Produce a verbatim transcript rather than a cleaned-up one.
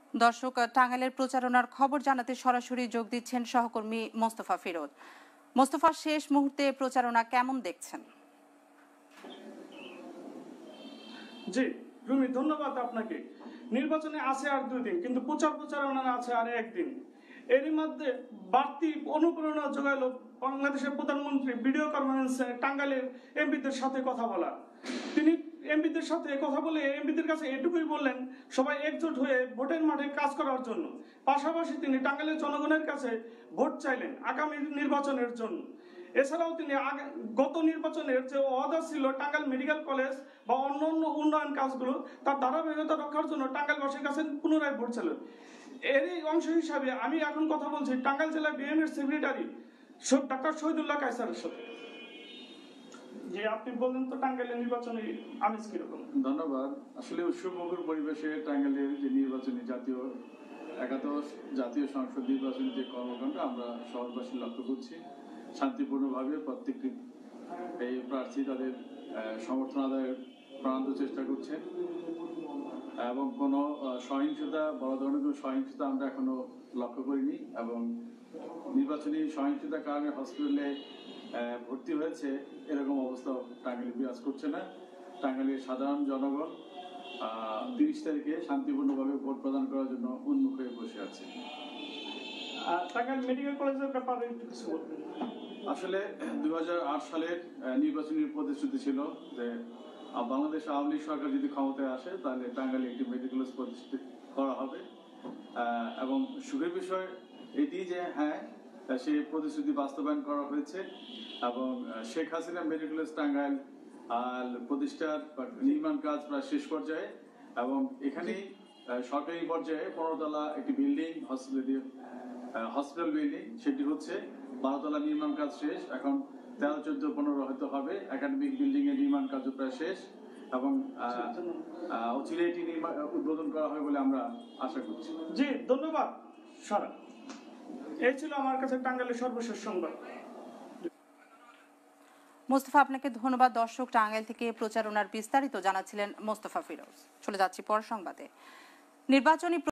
দর্শক, টাঙ্গাইলের প্রচারণার খবর জানাতে সরাসরি যোগ দিচ্ছেন সহকর্মী মোস্তফা ফিরোজ। মোস্তফা, শেষ মুহূর্তে প্রচারণা কেমন দেখছেন? জি রুমি, ধন্যবাদ আপনাকে। নির্বাচনে আছে আর দুই দিন, কিন্তু প্রচার প্রচারণা আছে আর একদিন। এরই মধ্যে বাড়তি অনুপ্রেরণা যোগাইল বাংলাদেশের প্রধানমন্ত্রী ভিডিও কনফারেন্সে টাঙ্গাইলের এমপিদের সাথে কথা বলা। তিনি এমপিদের সাথে কথা বলে এমপিদের কাছে এটুকুই বললেন, সবাই একজোট হয়ে ভোটের মাঠে কাজ করার জন্য। পাশাপাশি তিনি টাঙ্গাইলের জনগণের কাছে ভোট চাইলেন আগামী নির্বাচনের জন্য। এছাড়াও তিনি গত নির্বাচনের যে ওয়াদা ছিল টাঙ্গাইল মেডিকেল কলেজ বা অন্যান্য উন্নয়ন কাজগুলো, তার ধারাবাহিকতা রক্ষার জন্য টাঙ্গাইলবাসীর কাছে পুনরায় ভোট চাইলেন। এরই অংশ হিসাবে আমি এখন কথা বলছি টাঙ্গাইল জেলা বিএনপির সেক্রেটারি ডাক্তার শহীদুল্লাহ কায়সারের সাথে। যে আপনি বললেন তো টাঙ্গাইলের নির্বাচনী আমেজ কিরকম? ধন্যবাদ। আসলে উৎসবমুখর পরিবেশে টাঙ্গাইলের যে নির্বাচনী জাতীয় একাদশ জাতীয় সংসদ নির্বাচনী যে কর্মকাণ্ড আমরা শহরবাসী লক্ষ্য করছি, শান্তিপূর্ণভাবে প্রত্যেকটি এই প্রার্থী তাদের সমর্থন আদায়ের প্রাণান্ত চেষ্টা করছেন এবং কোনো সহিংসতা বড় ধরনের কোনো সহিংসতা আমরা এখনো লক্ষ্য করিনি। এবং নির্বাচনী সহিংসতার কারণে হসপিটালে ভর্তি হয়েছে এরকম অবস্থা টাঙ্গাইলে বিরাজ করছে না। টাঙ্গাইলের সাধারণ জনগণ তিরিশ তারিখে শান্তিপূর্ণভাবে ভোট প্রদান করার জন্য উন্মুখ হয়ে বসে আছে। টাঙ্গাইল মেডিকেল কলেজের ব্যাপারে কিছু বলবেন? আসলে দুই হাজার আট সালের নির্বাচনী প্রতিশ্রুতি ছিল যে বাংলাদেশ আওয়ামী লীগ সরকার যদি ক্ষমতায় আসে তাহলে টাঙ্গাইলে একটি মেডিকেল কলেজ প্রতিষ্ঠিত করা হবে। এবং সুখের বিষয় এটি যে হ্যাঁ, সেই প্রতিশ্রুতি বাস্তবায়ন করা হয়েছে এবং শেখ হাসিনা মেডিকেল কলেজ টাঙ্গাইল প্রতিষ্ঠার নির্মাণ কাজ প্রায় শেষ পর্যায়ে এবং এখানেই সরকারি পর্যায়ে পনেরোতলা একটি বিল্ডিং হসপিটাল হসপিটাল বিল্ডিং সেটি হচ্ছে বারোতলা নির্মাণ কাজ শেষ। এখন তেরো চোদ্দ পনেরো হয়তো হবে। একাডেমিক বিল্ডিং এর নির্মাণ কাজ প্রায় শেষ এবং অচিরে এটি উদ্বোধন করা হয় বলে আমরা আশা করছি। জি ধন্যবাদ সারা। এই ছিল আমার কাছে টাঙ্গাইলের সর্বশেষ সংবাদ। মোস্তফা, আপনাকে ধন্যবাদ। দর্শক, টাঙ্গাইল থেকে প্রচারণার বিস্তারিত জানাচ্ছিলেন মোস্তফা ফিরোজ। চলে যাচ্ছি পর সংবাদে। নির্বাচনী